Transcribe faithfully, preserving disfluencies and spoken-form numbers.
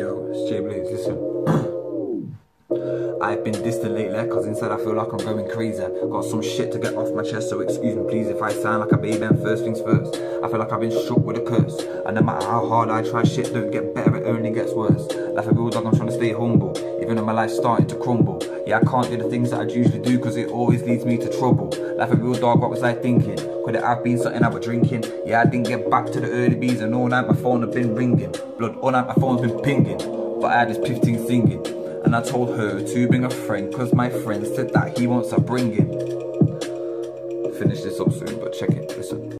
Yo, it's Jay Blaze, listen. I've been distant lately, cause inside I feel like I'm going crazy. Got some shit to get off my chest, so excuse me please if I sound like a baby. And first things first, I feel like I've been struck with a curse. And no matter how hard I try, shit don't get better, it only gets worse. Like a real dog, I'm trying to stay humble, even though my life's starting to crumble. Yeah, I can't do the things that I usually do, cause it always leads me to trouble. Like a real dog, what was I thinking? Could it have been something I was drinking? Yeah, I didn't get back to the early bees, and all night my phone had been ringing. Blood, all night my phone's been pinging. But I had this piff thing singing, and I told her to bring a friend, cause my friend said that he wants a bringing. Finish this up soon, but check it, listen.